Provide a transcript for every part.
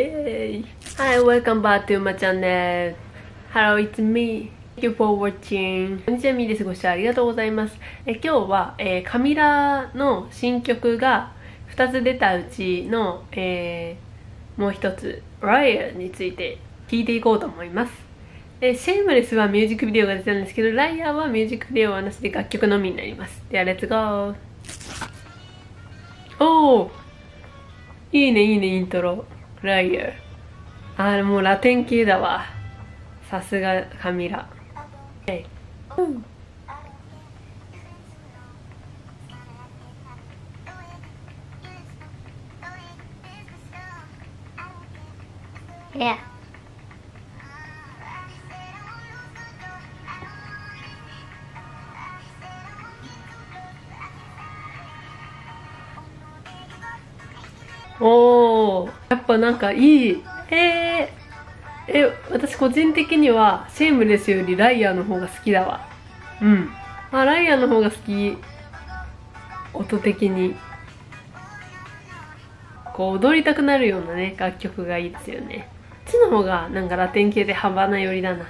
Yay! Hi, welcome back to my channel. Hello, it's me. Thank you for watching. こんにちは、みーです。ご視聴ありがとうございます。今日は、カミラの新曲が2つ出たうちの、もう一つ、Raya について聞いていこうと思います。シェイムレスはミュージックビデオが出たんですけど、ライアーはミュージックビデオはなしで楽曲のみになります。では、レッツゴー。おー、いいね、いいね、イントロ。ライアー。もうラテン系だわ。さすがカミラ。 Yeah. おー、やっぱなんかいい。私個人的にはシェイムレスよりライアーの方が好きだわ。うん。ライアーの方が好き。音的に。こう踊りたくなるようなね、楽曲がいいですよね。こっちの方がなんかラテン系でハバナ寄りだな。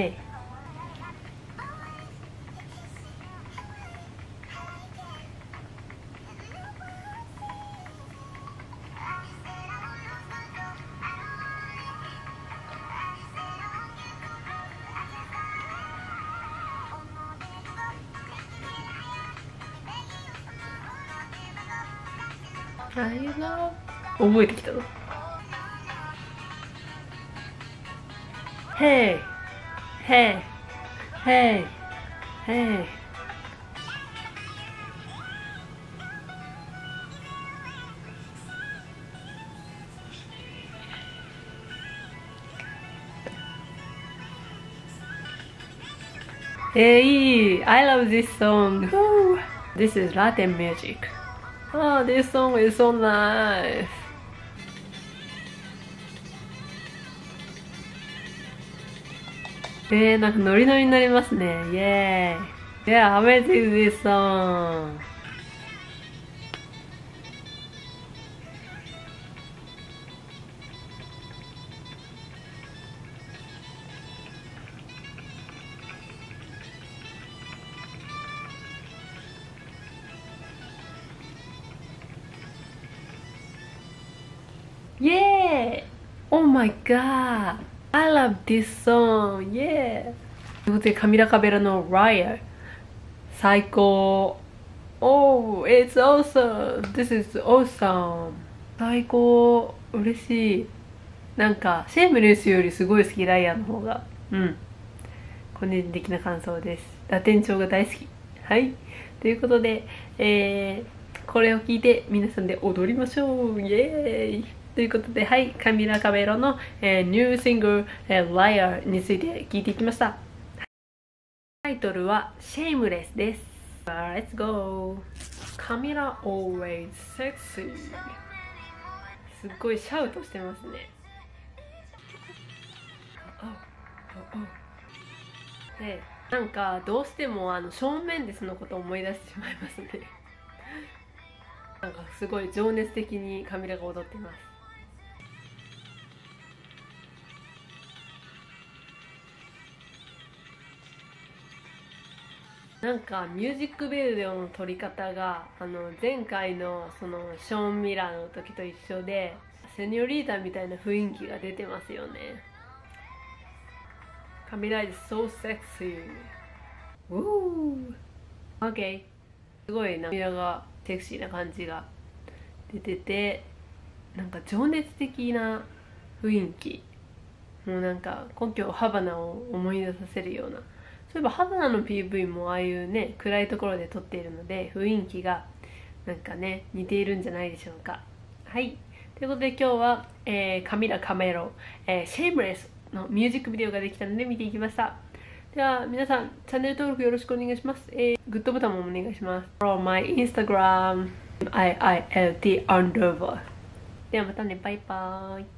覚えてきたの。Hey! Hey! Hey! Hey! Hey! I love this song! Woo. This is Latin music. Oh, this song is so nice.なんかノリノリになりますね。イェーイ。Yeah, amazing this song. Yeah! Oh my god! I love this song! Yeah! ということで、カミラ・カベラの Raya 最高。Oh, it's awesome! This is awesome! 最高。嬉しい。なんか、シェームレスよりすごい好き、ライアーの方が。うん。個人的な感想です。ラテン調が大好き。はい。ということで、これを聞いて皆さんで踊りましょう。イエーイということで、はい、カミラ・カベロの、ニューシングル、Liar について聞いていきました。タイトルは Shameless です。Let's go! カミラ always sexy すっごいシャウトしてますね。で、なんかどうしてもショーン・メンデスのことを思い出してしまいますね。なんかすごい情熱的にカミラが踊っています。なんかミュージックビデオの撮り方が前回のそのショーン・ミラーの時と一緒でセニョリータみたいな雰囲気が出てますよね。カミラ is so sexy. Woo! Okay. すごいカミラがセクシーな感じが出てて、なんか情熱的な雰囲気。もうなんか故郷ハバナを思い出させるような。そういえばハバナの PV もああいうね暗いところで撮っているので雰囲気がなんかね似ているんじゃないでしょうか。はい、ということで今日は、カミラ・カメロ、シェイムレスのミュージックビデオができたので見ていきました。では皆さんチャンネル登録よろしくお願いします。グッドボタンもお願いします。Follow my Instagram IILT_. ではまたね、バイバーイ。